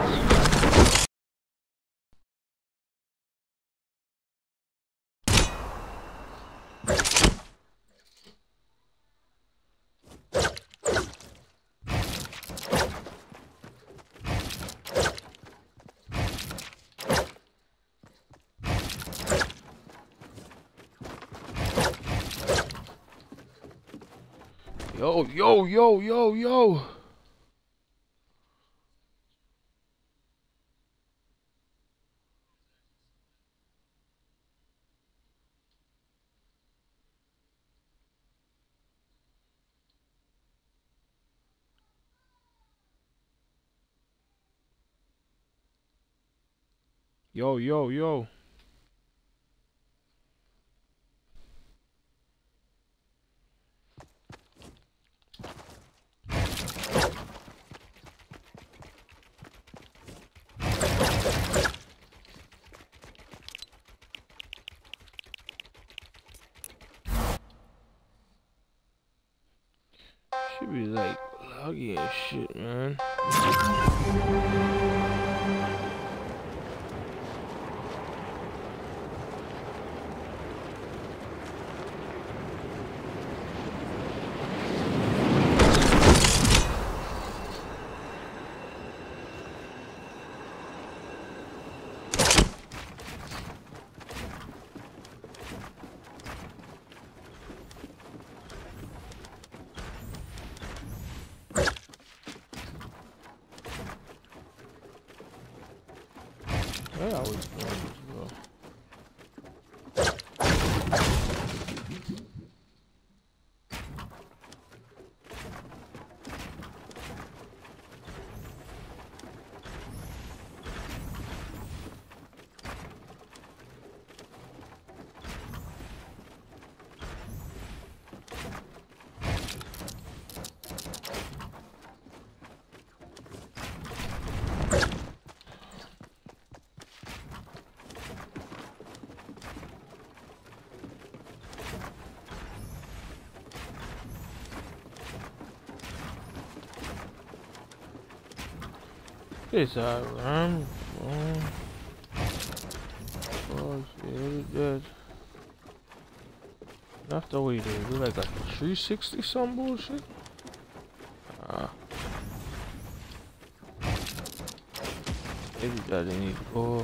Yo, yo, yo, yo, yo. Yo, yo, yo. Should be like laggy and shit, man. Where are we going as well? It's around. Oh shit, that. After we do like a 360 some bullshit. Maybe that didn't need to go.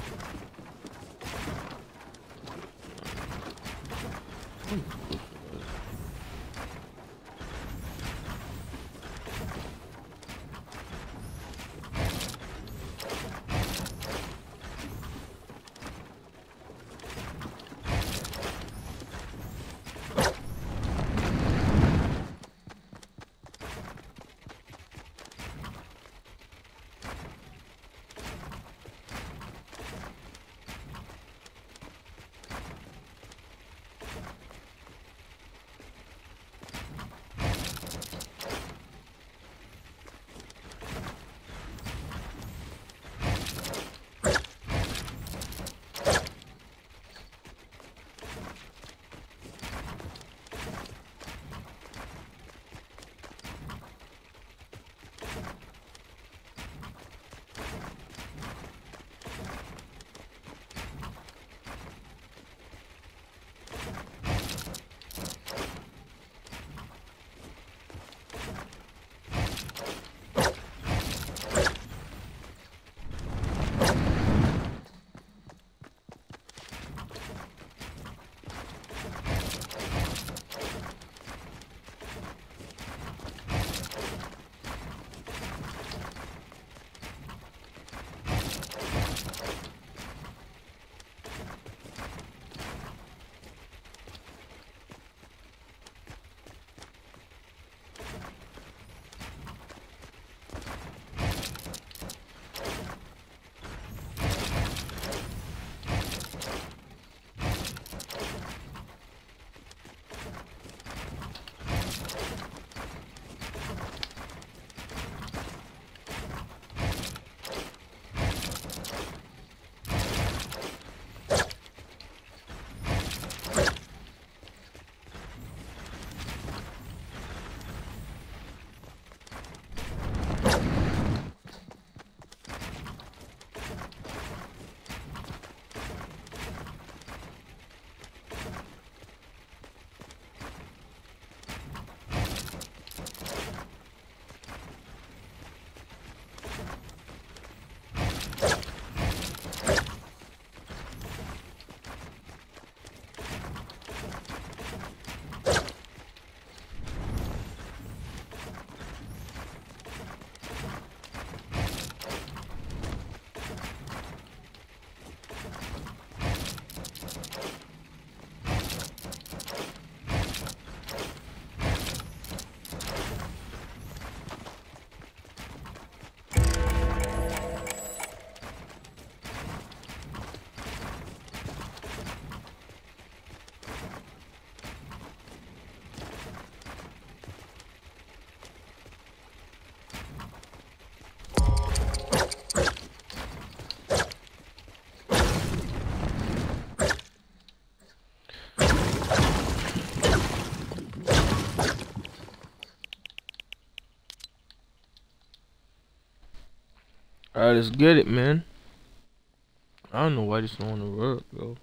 Alright, let's get it, man. I don't know why this don't wanna work, bro.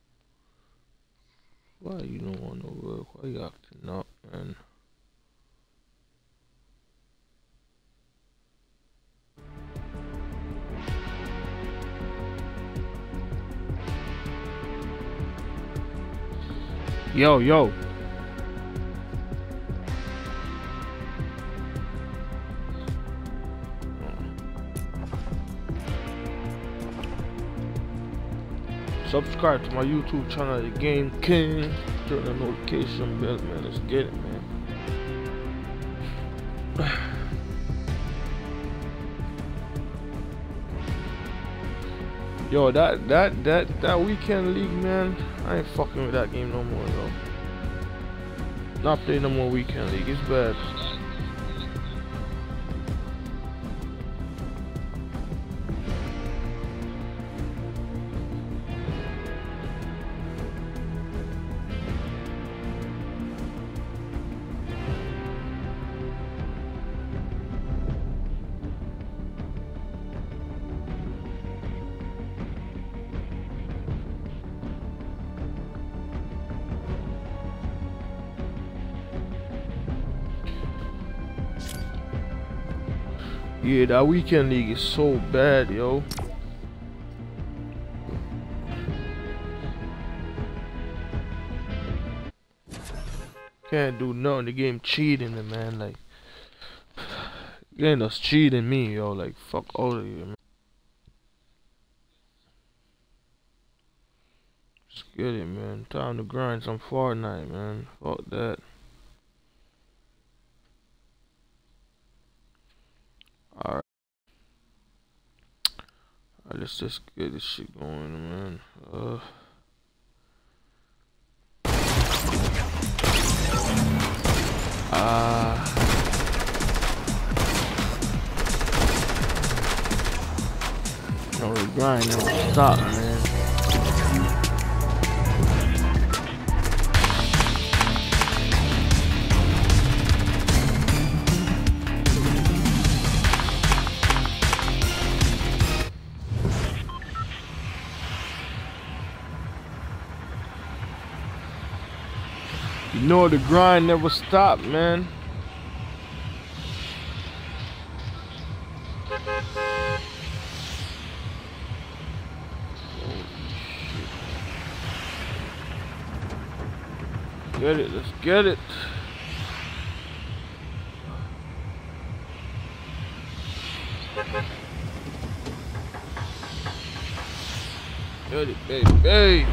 Why you don't wanna work? Why you acting up, man? Yo. Subscribe to my YouTube channel, The Game King. Turn the notification bell, man. Let's get it, man. Yo, that weekend league, man. I ain't fucking with that game no more, though. Not playing no more weekend league. It's bad. Yeah, that weekend league is so bad, yo. Can't do nothing. The game cheating me, man. Like, game just cheating me, yo. Like, fuck all of you, man. Let's get it, man. Time to grind some Fortnite, man. Fuck that. Alright. Let's just get this shit going, man. No, the grind never stop, man. You know the grind never stopped, man. Get it, let's get it. Get it, baby.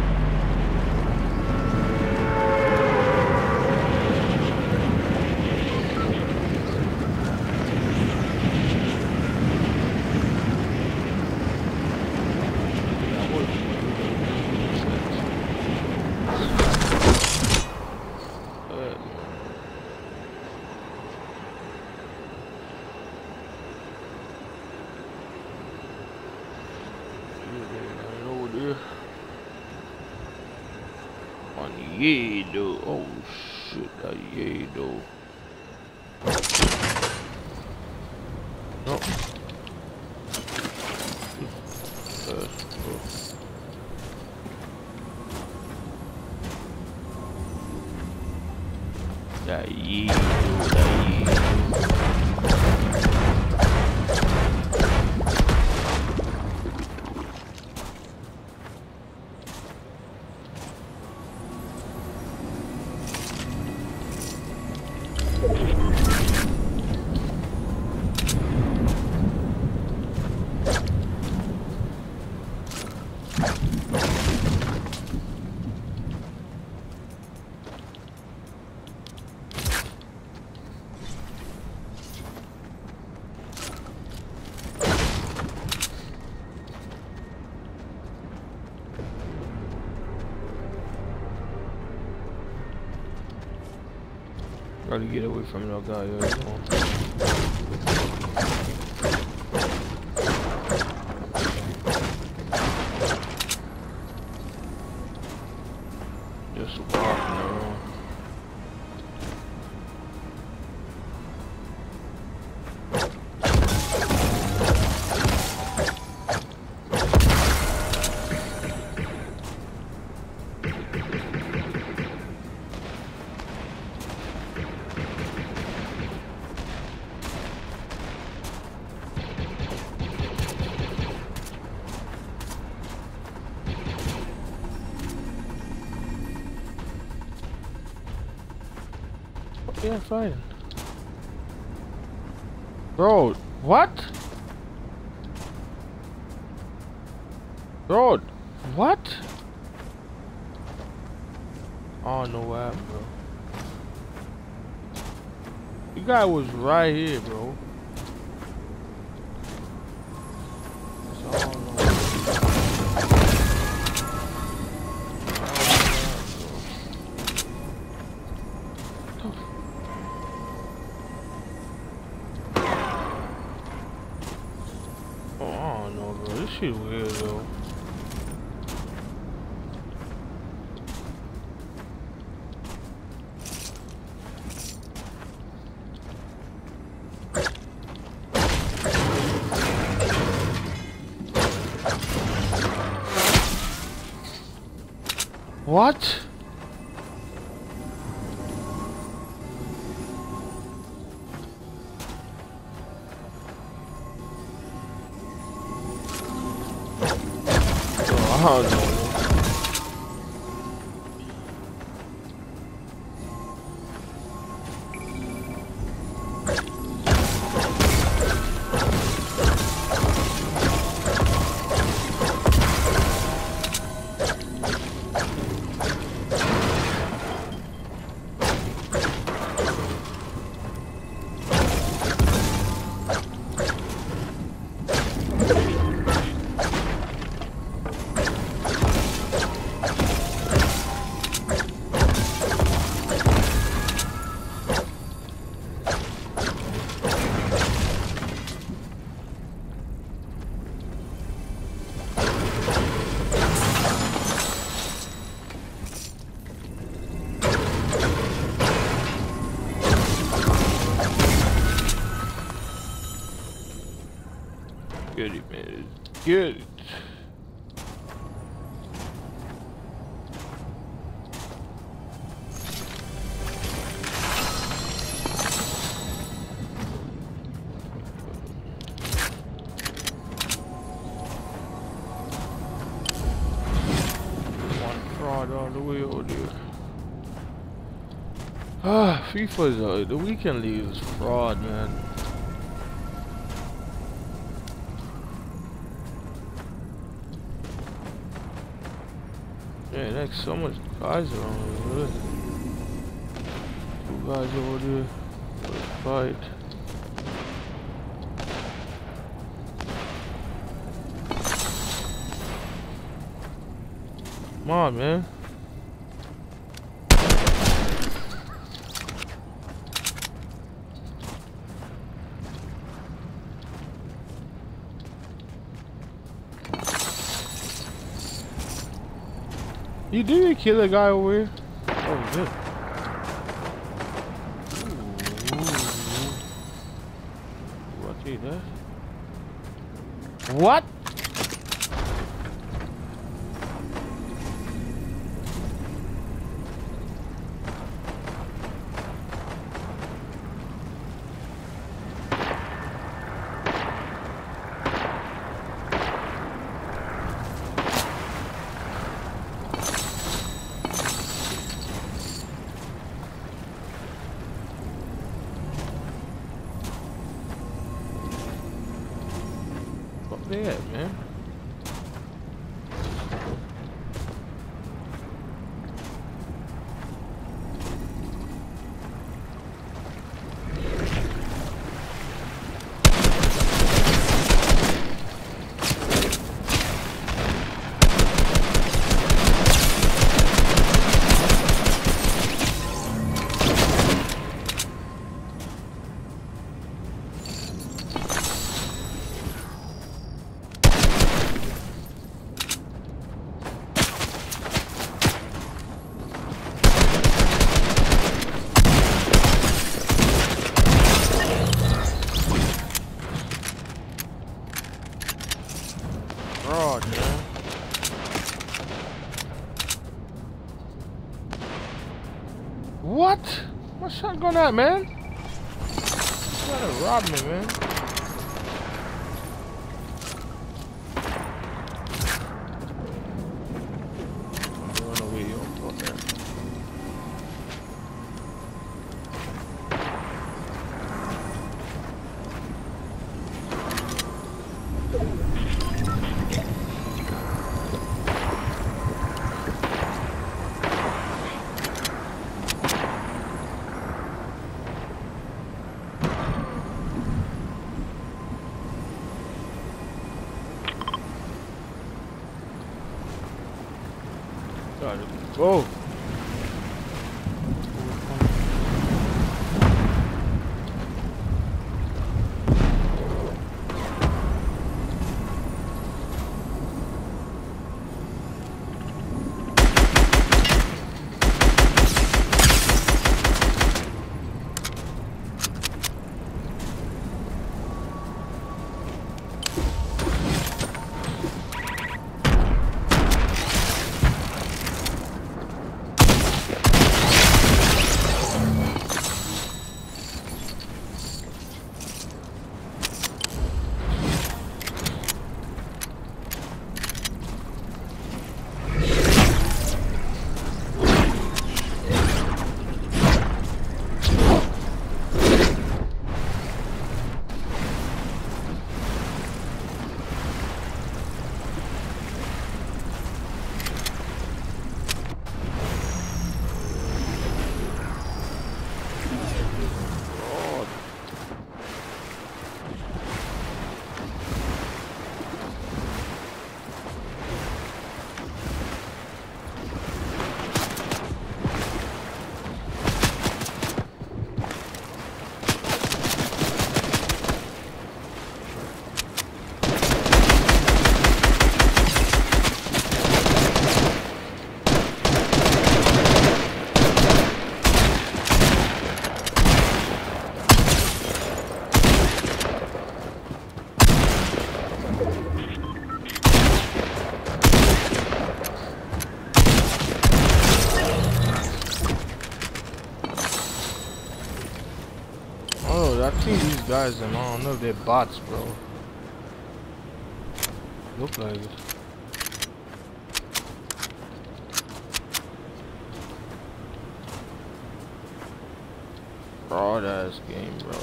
Yeah, though. Oh shit, that yeah, though. No. That yeah, though. That yeah. Gotta get away from that guy. Just walking around. can't find it. Bro, what? Bro, what? I don't know what happened, bro. The guy was right here, bro. So I don't know. Oh, I don't know, bro. This shit weird, though. What? Oh, I don't know. Get it, man. Get it. One fraud all the way over there. Ah, FIFA's the weekend league is fraud, man. Yeah, there's so much guys around over there. Two guys over there for a fight. Come on, man. You did kill a guy over here? Oh, shit. Ooh. What is that? What? They at, man? Fraud, man. What? What shotgun at, man? You gotta rob me, man. Run away, yo. Fuck that. Gotta go. I think these guys, I don't know if they're bots, bro. Look like it. Broad ass game, bro.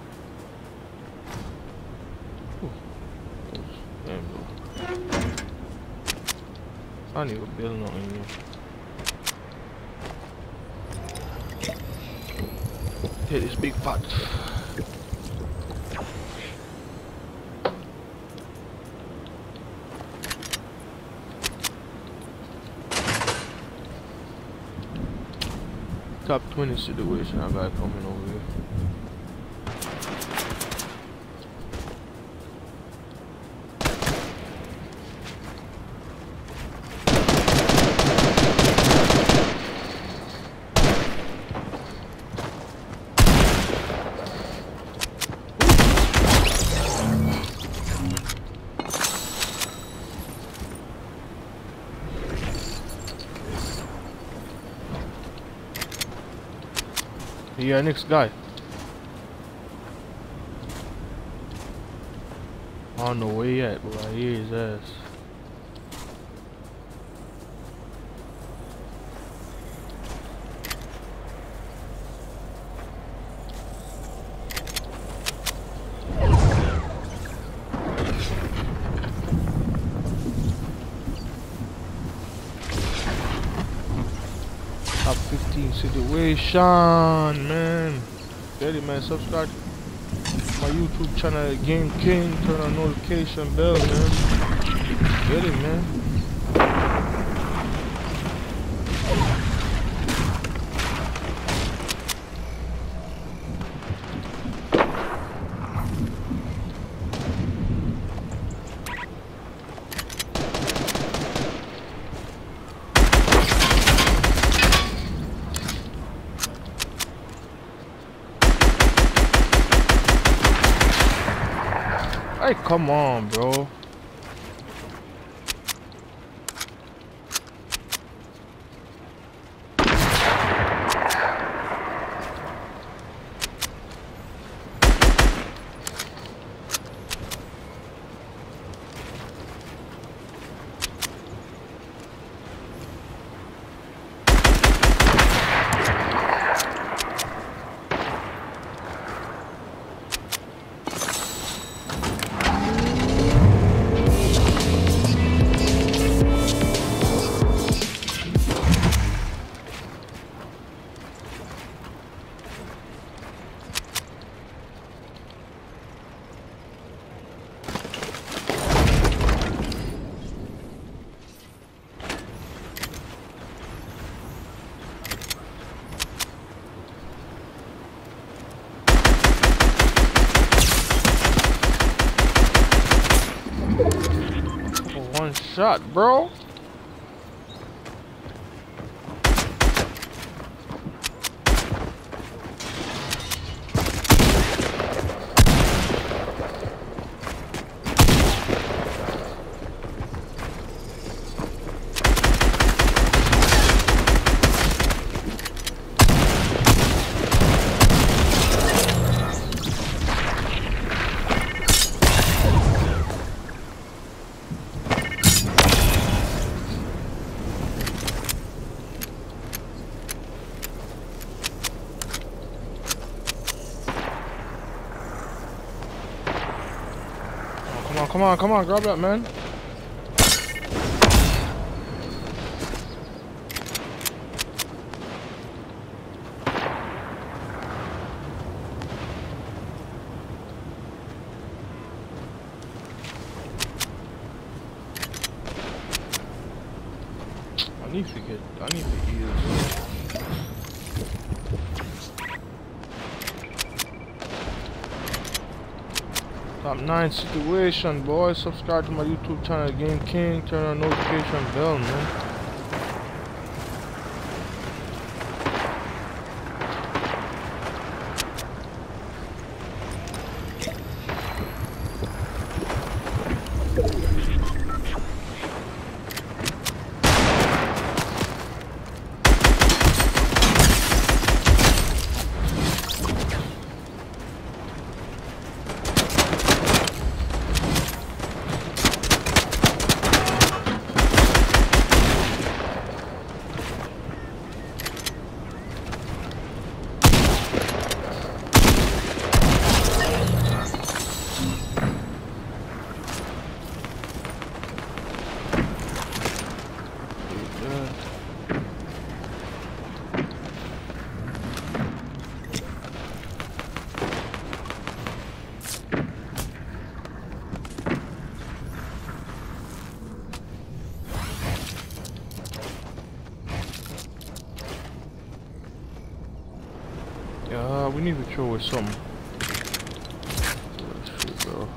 Damn, bro. I need to build on here. Hit this big pot. Top 20 situation I got coming over here. Yeah, next guy. I don't know where he at, but I hear his ass. Top 15 situation, man. Get it, man. Subscribe to my YouTube channel, Game King. Turn on notification bell, man. Get it, man. Hey, come on, bro. shot, bro. Come on, grab that, man. I need to heal. Top 9 situation, boys. Subscribe to my YouTube channel, Game King. Turn on notification bell, man. We need to throw with something. Shit, bro.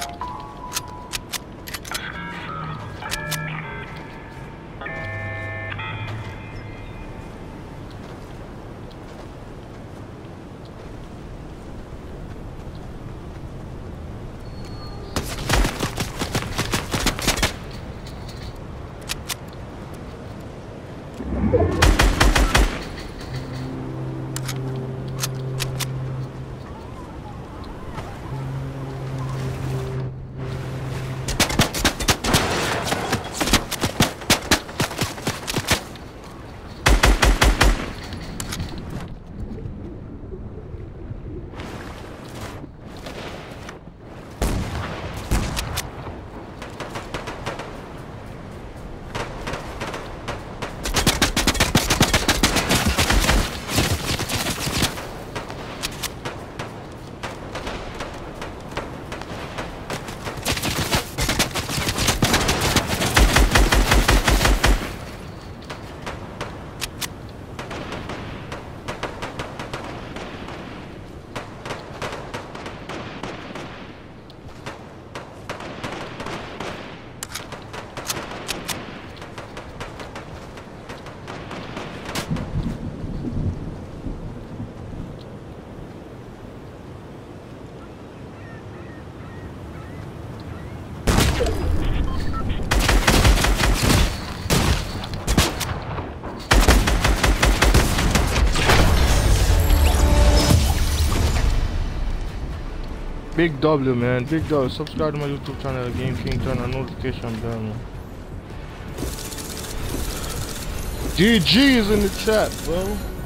Big W, man. Big W. Subscribe to my YouTube channel, Game King. Turn on notification bell, man. GG is in the chat, bro.